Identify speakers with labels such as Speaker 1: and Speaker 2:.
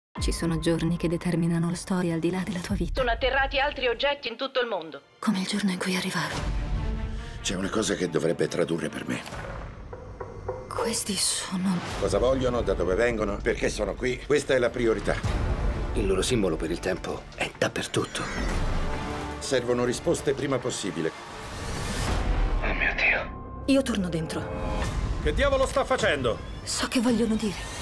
Speaker 1: Ci sono giorni che determinano la storia al di là della tua vita.
Speaker 2: Sono atterrati altri oggetti in tutto il mondo.
Speaker 1: Come il giorno in cui arrivarono.
Speaker 3: C'è una cosa che dovrebbe tradurre per me.
Speaker 1: Questi sono...
Speaker 3: Cosa vogliono, da dove vengono, perché sono qui. Questa è la priorità.
Speaker 4: Il loro simbolo per il tempo è dappertutto.
Speaker 3: Servono risposte prima possibile.
Speaker 4: Oh mio Dio.
Speaker 1: Io torno dentro.
Speaker 3: Che diavolo sta facendo?
Speaker 1: So che vogliono dire.